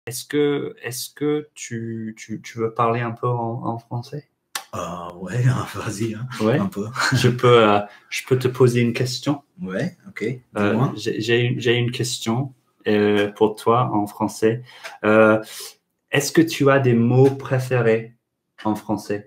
est-ce que tu veux parler un peu en français? Ouais, vas-y, hein, Ouais. un peu. Je peux te poser une question? Ouais, ok. Dis-moi. J'ai une question pour toi en français. Est-ce que tu as des mots préférés en français?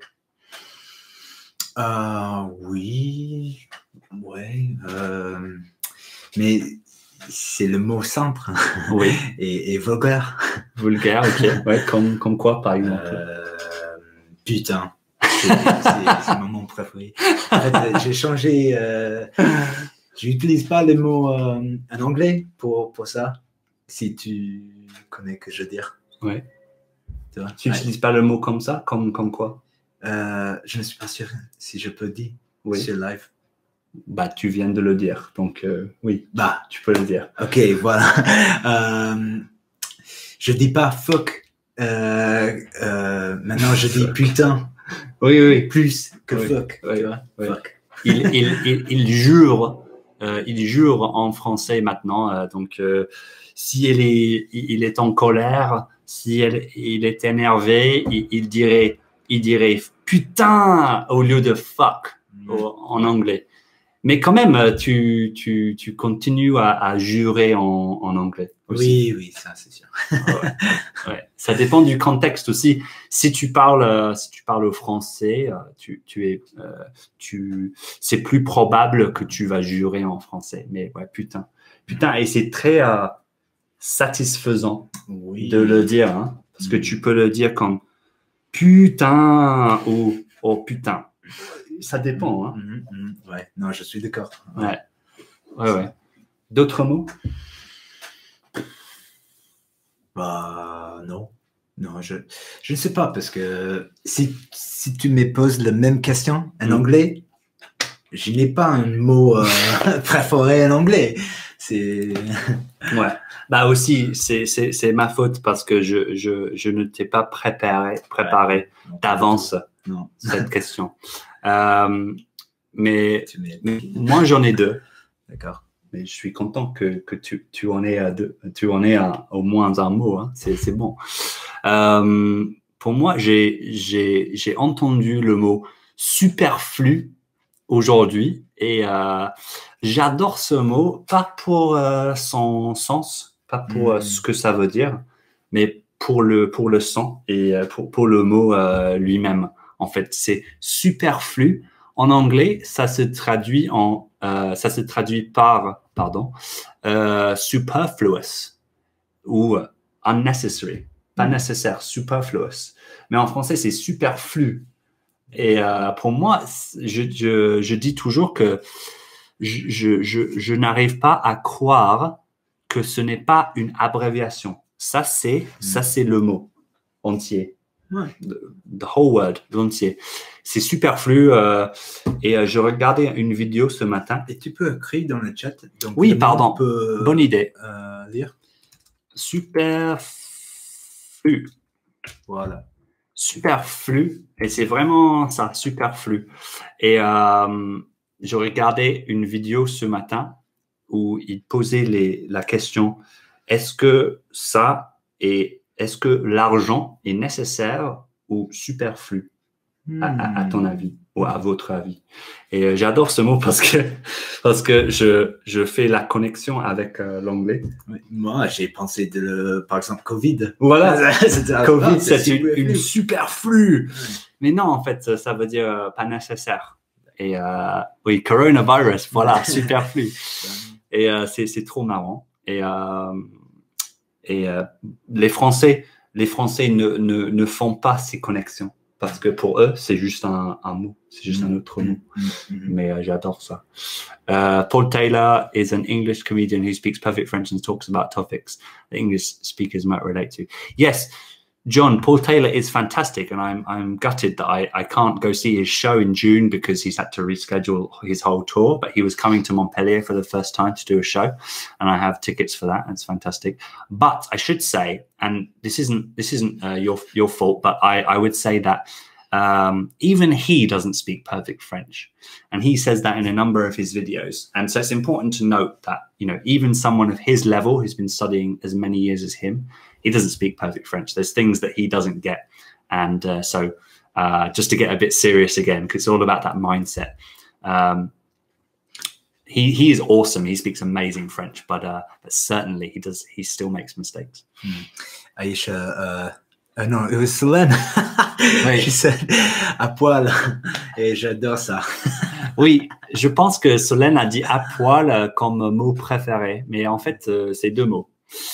Oui, ouais. Mais c'est le mot simple Oui. et vulgaire. Vulgaire, ok. Ouais, comme quoi, par exemple? Putain. C'est mon mot préféré. En fait, j'ai changé. J'utilise pas les mots en anglais pour ça. Si tu connais que je veux dire. Ouais. Tu n'utilises pas le mot comme ça, comme quoi? Je ne suis pas sûr si je peux dire sur live. Bah, tu viens de le dire, donc oui. Bah, tu peux le dire. Ok, voilà. Je dis pas fuck. Maintenant, je dis putain. Oui. Plus que fuck. Oui, tu vois? Fuck. Il jure en français maintenant. Donc, si il est en colère, si il est énervé, il dirait putain au lieu de fuck en anglais. Mais quand même, tu continues à jurer en anglais aussi. Oui, ça c'est sûr. Ouais. Ça dépend du contexte aussi. Si tu parles au français, c'est plus probable que tu vas jurer en français. Mais ouais, putain, et c'est très satisfaisant de le dire, hein, parce que tu peux le dire comme putain ou oh putain. Ça dépend, hein. Ouais, non, je suis d'accord. Ouais. D'autres mots? Bah, non. Non, je ne sais pas, parce que si tu me poses la même question en anglais, je n'ai pas un mot préféré en anglais. C'est... Ouais. Bah aussi, c'est ma faute parce que je ne t'ai pas préparé d'avance cette question. Mais moi, j'en ai deux. D'accord. Mais je suis content que tu en aies deux. Tu en aies au moins un mot. Hein. C'est bon. Pour moi, j'ai entendu le mot superflu aujourd'hui et j'adore ce mot, pas pour son sens, pas pour ce que ça veut dire, mais pour le sens et pour le mot lui-même. En fait, c'est superflu. En anglais, ça se traduit par superfluous ou unnecessary, pas nécessaire, superfluous. Mais en français, c'est superflu. Et pour moi, je dis toujours que je n'arrive pas à croire que ce n'est pas une abréviation. Ça, c'est le mot entier. Ouais. The whole word, l'entier. C'est superflu. Et je regardais une vidéo ce matin. Et tu peux écrire dans le chat. Donc oui, pardon. Bonne idée. Lire. Superflu. Voilà. Superflu. Et c'est vraiment ça, superflu. Et je regardais une vidéo ce matin où il posait la question, est-ce que l'argent est nécessaire ou superflu à ton avis ou à votre avis? Et j'adore ce mot parce que je fais la connexion avec l'anglais. Oui. Moi, j'ai pensé par exemple, Covid. Voilà, Covid, c'est une superflu. Mais non, en fait, ça veut dire pas nécessaire. Et oui, coronavirus, voilà, superflu. Et c'est trop marrant. Et les Français ne font pas ces connexions parce que pour eux, c'est juste un mot, c'est juste un autre mot. Mais j'adore ça. Paul Taylor is an English comedian who speaks perfect French and talks about topics that English speakers might relate to. Yes, John, Paul Taylor is fantastic, and I'm gutted that I can't go see his show in June because he's had to reschedule his whole tour, but he was coming to Montpellier for the first time to do a show, and I have tickets for that. It's fantastic. But I should say, and this isn't your fault, but I would say that even he doesn't speak perfect French, and he says that in a number of his videos. And so it's important to note that, even someone of his level who's been studying as many years as him, he doesn't speak perfect French. There's things that he doesn't get. And so just to get a bit serious again, because it's all about that mindset. He is awesome. He speaks amazing French, but certainly he still makes mistakes. Aïcha, non, it was Solène. She said à poil, et j'adore ça. Oui, je pense que Solène a dit à poil comme mot préféré, mais en fait, c'est 2 mots.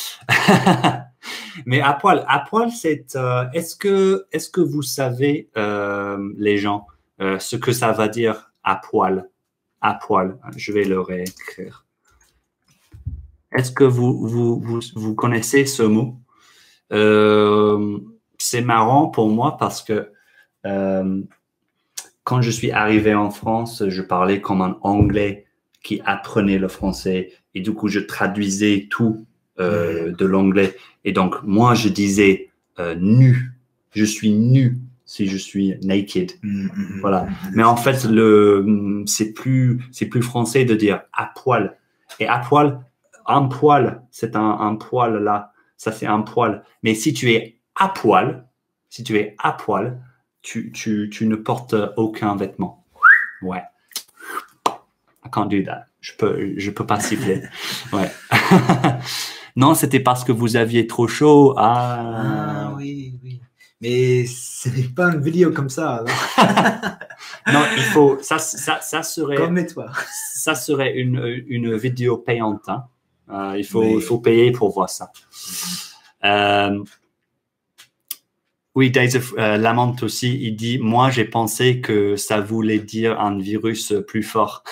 Mais à poil, c'est. Est-ce que vous savez, les gens, ce que ça va dire à poil? À poil, je vais le réécrire. Est-ce que vous connaissez ce mot? C'est marrant pour moi parce que quand je suis arrivé en France, je parlais comme un Anglais qui apprenait le français et du coup, je traduisais tout de l'anglais. Et donc, moi, je disais nu. Je suis nu si je suis naked. Voilà. Mais en fait, c'est plus français de dire à poil. Et à poil, un poil, c'est un poil là. Ça, c'est un poil. Mais si tu es à poil, tu ne portes aucun vêtement. Ouais. I can't do that. Je peux pas siffler. Ouais. Non, c'était parce que vous aviez trop chaud. Ah oui. Mais ce n'est pas une vidéo comme ça. Non, il faut. Ça serait. Comme toi. Ça serait une vidéo payante. Hein. Il faut payer pour voir ça. Oui, Dave lamente aussi. Il dit, moi, j'ai pensé que ça voulait dire un virus plus fort.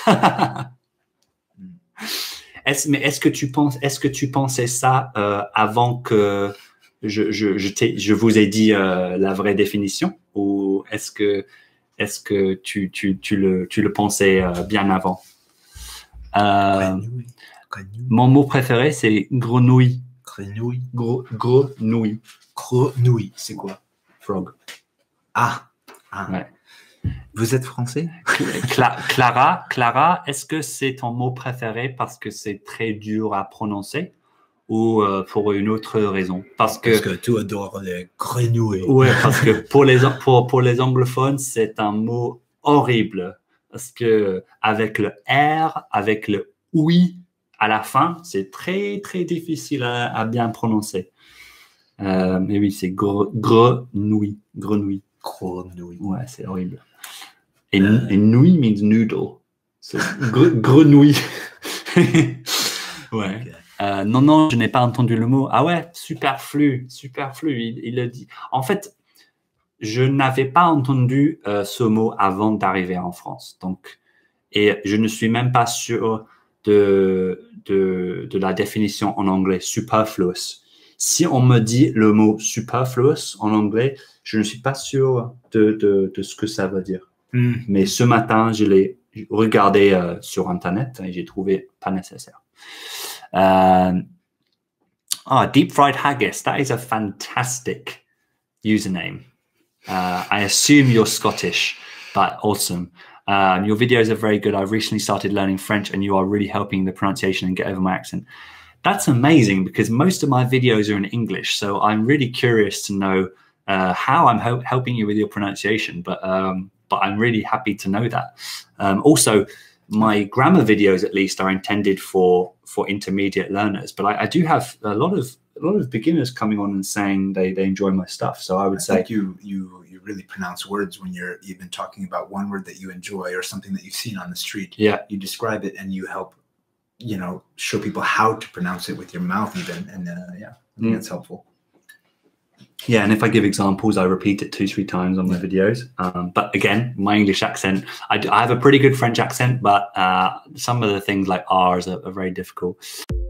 Est-ce que tu pensais ça avant que je vous ai dit la vraie définition, ou est-ce que tu le pensais bien avant? Mon mot préféré, c'est grenouille. Grenouille. Grenouille. Grenouille, c'est quoi? Frog. Ah. Ouais. Vous êtes français? Clara, est-ce que c'est ton mot préféré parce que c'est très dur à prononcer ou pour une autre raison? Parce que tu adores les grenouilles. Ouais, parce que pour les anglophones, c'est un mot horrible. Parce que avec le R, avec le oui à la fin, c'est très, très difficile à bien prononcer. Mais oui, c'est grenouille. Grenouille. Ouais, c'est horrible. Et nouille means noodle. C'est grenouille. Ouais. Okay. Non, je n'ai pas entendu le mot. Ah ouais, superflu. Il le dit. En fait, je n'avais pas entendu ce mot avant d'arriver en France. Donc, et je ne suis même pas sûr de la définition en anglais, superfluous. Si on me dit le mot superfluous en anglais, je ne suis pas sûr de ce que ça veut dire. Mais ce matin, je l'ai regardé sur Internet et j'ai trouvé pas nécessaire. Deep Fried Haggis, that is a fantastic username. I assume you're Scottish, but awesome. Your videos are very good. I've recently started learning French and you are really helping the pronunciation and get over my accent. That's amazing because most of my videos are in English. So I'm really curious to know how I'm helping you with your pronunciation, but I'm really happy to know that. Also, my grammar videos, at least, are intended for intermediate learners. But I do have a lot of beginners coming on and saying they enjoy my stuff. So I would say you really pronounce words when you're even talking about one word that you enjoy or something that you've seen on the street. Yeah, you describe it and you help, show people how to pronounce it with your mouth even. And I think that's helpful. Yeah, and if I give examples, I repeat it 2-3 times on my videos. But again, my English accent, I have a pretty good French accent, but some of the things like R's are very difficult.